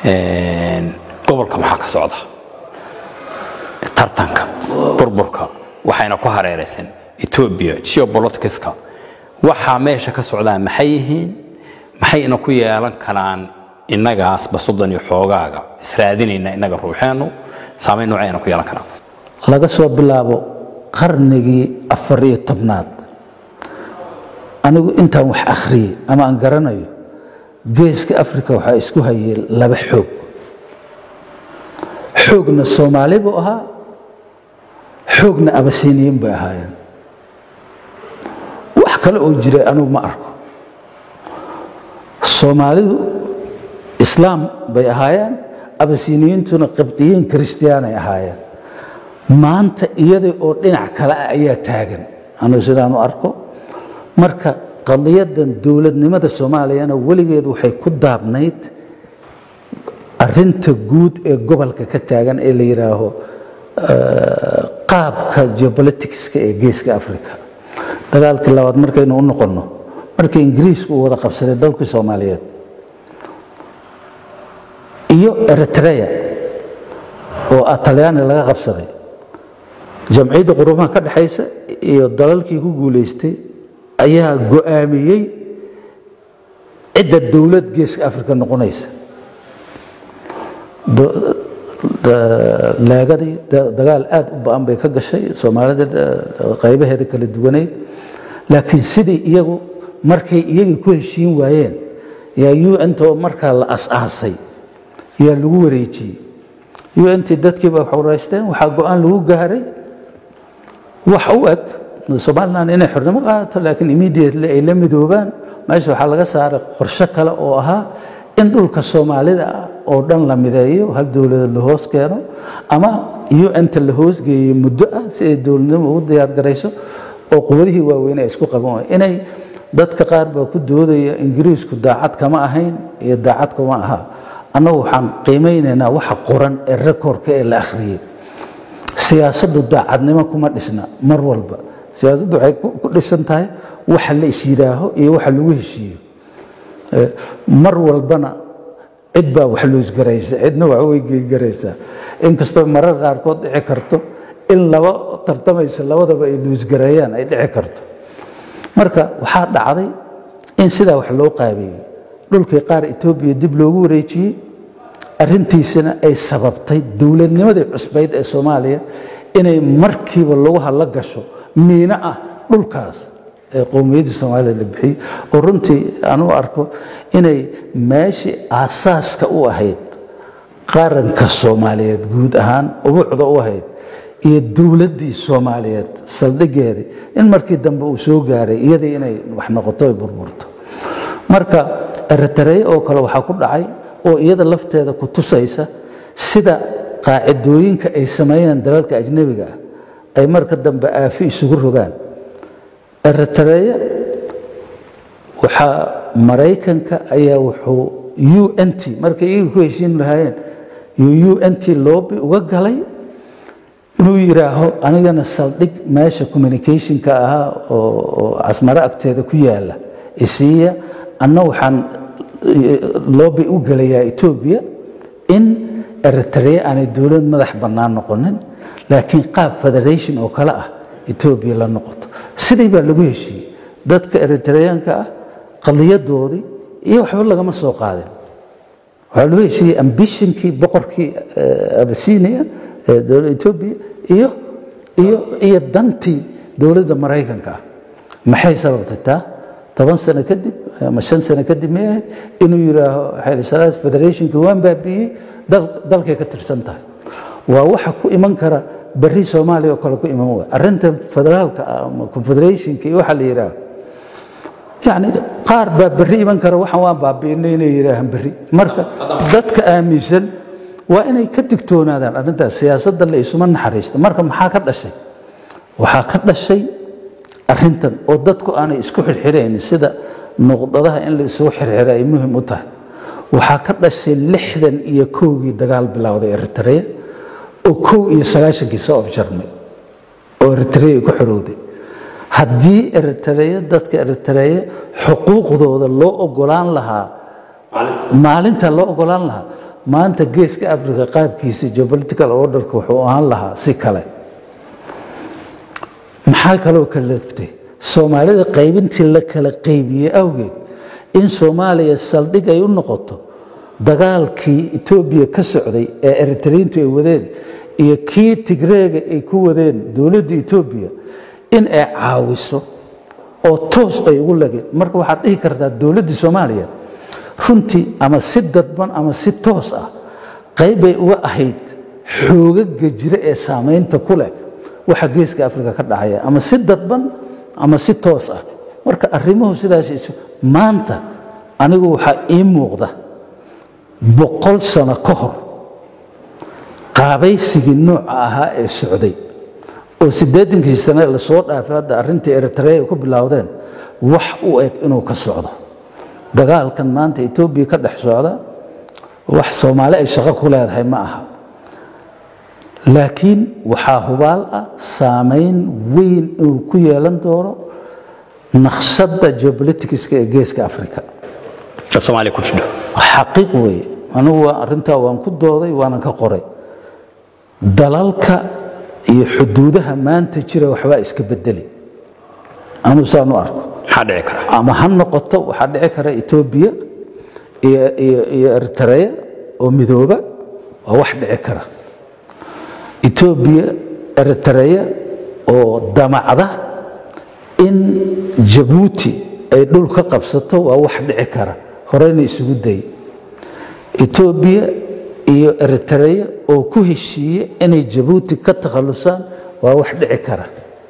gobolka maxaa ka socda tartanka burburka waxayna ku hareeraysan Ethiopia geopoliticska waxa meesha ka socda maxay yihiin maxayna ku yeelan karaan innagaas basodan iyo xoogaaga israadinayna inaga ruuxeenu saameyn nooceena ku yeelan karaan laga soo bilaabo qarnigii 14aad anigu intaan wax akhriyay ama aan garanayo geeska Afrika waxa isku hayay laba xoogna Soomaali buu ahaa xoogna Abasiiniyiin bay ahaayeen wax kale oo jiray anigu ma arko Soomaalidu islaam bay ahaayeen Abasiiniyiintuna Qibtiyiin Kiristiyaan ay ahaayeen maanta iyada oo dhinac kale ayaa taagan anigu sidaan u arko marka qadiyadan dawladnimada Soomaaliyeena waligeed waxay ku daabnayd arinta guud ee gobolka ka taagan ee la yiraahdo qaabka geopoliticska ee geeska Afrika dagaalkii labaad markaynu u noqono markii Ingiriisku wada qabsaday dalka Soomaaliyeed iyo Eritrea oo Talyaani laga qabsaday jamciidda quruumaha ka dhaxaysa iyo dalalkii ku guuleystay ayaa go'aamiyay cidda dawlad geeska Afrika noqonaysa laagadi dagaal aad u baan bay ka gashay Soomaalida qaybaheeda kala duwaneed laakiin sidii iyagu markay iyaga ku heshiin waayeen yaa UN to marka la asaasay yaa lagu wareejiyay UN dadkii baa xoreysteen waxa go'aan lagu gaaray wax u eg Soomaaliland inay xornimo qaato laakiin immediately ay la midoobaan meesha waxa laga saaray qorshe kale oo ahaa in dhulka Soomaalida oo dhan la mideeyo hal dawlad la hoos keeno ama UN la hoos geeyo muddo ah si ay dawladnimo u diyaar gareyso oo quwadihii waaweyn ay isku qabaan inay dadka qaar baa ku doodaya Ingiriisku daacad kama ahayn iyo daacad kuma aha anagu waxaan qiimeynaynaa waxa qoran ee rekoorka ee la akhriyay siyaasaddu daacadnimo kuma dhisna mar walba siyaasaddu waxay ku dhisan tahay waxa la isiraaho iyo waxa lagu heshiiyo mar walbana cid baa wax loo isgaraysa cidna wax way geeygaraysa in kastoo marar qaar kood dhici karto in laba tartamaysa labadaba ay loo isgareeyaan ay dhici karto marka waxa dhacday in sida wax loo qaabiyay dhulkii qaar Ethiopia dib loogu wareejiyay arintiisana ay sababtay dawladnimadii cusbayd ee Soomaaliya inay markiiba lagu hal gasho miina ah dhulkaas ee qowmiyadda Soomaalida la bixiyay oo runtii aanu arko inay meeshii aasaaska u ahayd qaranka Soomaaliyeed guud ahaan ubuucda u ahayd iyo dawladdii Soomaaliyeed saldhigeedii in markii dambe uu soo gaaray iyadii inay wax noqoto ay burburto marka Eritrea oo kale waxa ku dhacay oo iyada lafteeda ku tusaysa sida qaacidooyinka ay sameeyaan dalalka ajnabiga ay marka dambe aafi isugu rogaan Eritrea waxa Mareykanka ayaa wuxuu UNT markay iyagu ku heshiin lahaayeen UNT lobby uga galay inuu yiraaho anigana saldhig meesha communication-ka ahaa oo Asmara agteeda ku yaala isiya anna waxaan lobby u galayaa Ethiopia in Eritrea aanay dawlad madax bannaan noqonin laakiin qaab federation oo kala ah Ethiopia la noqoto sidii baa lagu heshiiyay dadka Eritreanka ah qadiyadoodii iyo waxba laga soo qaadin waxa loo heshiiyay ambitionkii boqorkii Abasiiniya ee dawladda Ethiopia iyo dantii dawladda Mareykanka maxay sababtay taa 10 sano kadib ama 5 sano kadib inuu yiraaho Haile Selassie Federation-ka waan baabiyay dalkay ka tirsan tahay waa waxa ku iman kara bari Soomaaliya oo kale ku iman waa arinta federaalka ama confederation-ka waxa la yiraaho yani qaar baa bari iman kara waxa waan baabiyay inay yiraahan bari marka dadka aaminsan waa inay ka digtoonaadaan arinta siyaasadda la isuma naxariisto marka maxaa ka dhashay waxa ka dhashay arintan oo dadku aanay isku xirxireen sida nuqdadaha in la isoo xirxiray ay muhiim u tahay waxa ka dhashay 61 dagaal bilowday Eritrea oo 91 soo afjarmay oo Eritrea ku xirowday haddii Eritrea dadka Eritrea xuquuqdooda loo ogolaan lahaa maalinta loo ogolaan lahaa maanta geeska Afrika qaabkiisa geopolitical orderka wuxuu ahaan lahaa si kale maxaa kaloo kala leeftay Soomaalida qaybintii la kala qaybiyay awgeed in Soomaaliya saldhig ay u noqoto dagaalkii Itoobiya ka socday ee Eritreantu ay wadeen iyo kii Tigreega ay ku wadeen dawladda Itoobiya in ay caawiso oo toos ay ugu lageen marka waxaad dhihi kartaa dawladda Soomaaliya runtii ama si dadban ama si toos ah qayb ay uga ahayd xoogagga jira ee saameynta ku leh waxa geeska Afrika ka dhacaya ama si dadban ama si toos ah marka arrimuhu sidaas maanta anigu waxa ii muuqda 100 sano ka hor qaabaysigii nooca ahaa ee socday oo 80 sano la soo dhaafay hadda arrintii Eritrea ku bilowdeen wax u eg inuu ka socdo dagaalkan maanta Itoobiya ka dhex socda wax Soomaali ay shaqo ku leedahay ma aha laakiin waxa hubaal ah saameyn weyn oo ku yeelan doono naqshadda geopolitics-ka ee geeska Afrika Soomaaliya ku jiro xaqiiq weey anigu arrinta waan ku dooday waana ka qoray dalalka iyo xuduudaha maanta jira waxba iska bedeli anu saan u arko hadhici kara ama han noqoto waxa dhici kara Itoobiya iyo Eritrea oo midooba waa wax dhici kara Itoobiya Eritrea oo damacda in Djibouti ay dhul ka qabsato waa wax dhici kara horeyna isugu day Itoobiya iyo Eritrea oo ku heshiiyay inay Djibouti ka takhalusaan waa wax dhici kara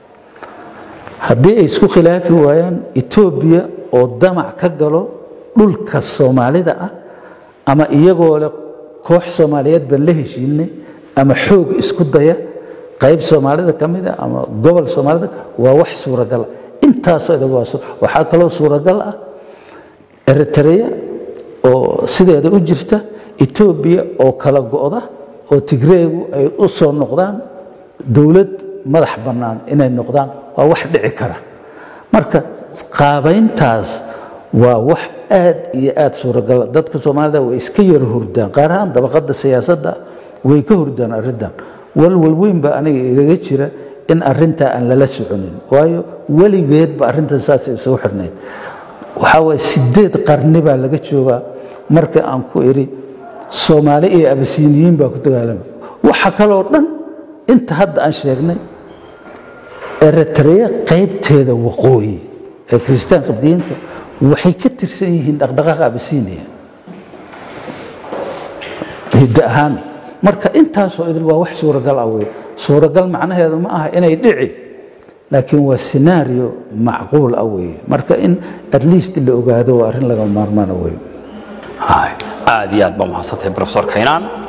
haddii ay isku khilaafi waayaan Itoobiya oo damac ka galo dhulka Soomaalida ah ama iyagoo leh koox Soomaaliyeed baan la heshiinay ama xoog isku daya qayb Soomaalida kamid ah ama gobol Soomaalida waa wax suuragal intaas waxa kale oo suuragal ah Eritrea oo sideeda u jirta Itoobiya oo kala go'da oo Tigreegu ay u soo noqdaan dawlad madax bannaan inay noqdaan waa wax dhici kara marka qaabayntaas waa wax aad iyo aad suuragal dadka Soomaalida way iska yar hurdaan qaar ahaan dabaqada siyaasadda way ka hurdaan arrintan walwal weyn ba aniga igaga jira in arrinta aan lala soconin waayo waligeed ba arrintan saas soo xirneed waxa way 8 qarni ba laga joogaa marka aan ku iri Soomaali iyo Abasiiniyiin ba ku dagaalamay waxa kale oo dhan inta hadda aan sheegnay Eritrea qaybteeda waqooyi ee Kristaan qabdiinta waxay ka tirsan yihiin dhaqdhaqaaqa Abasiiniya hidahan marka intaas oo idil waa wax suuragal ah way suuragal macnaheedu ma aha inay dhici laakiin waa scenario macquul ah way marka in at least la ogaado arrin laga maarmaan way aad iyo aad ba mahadsantahay Professor Keenan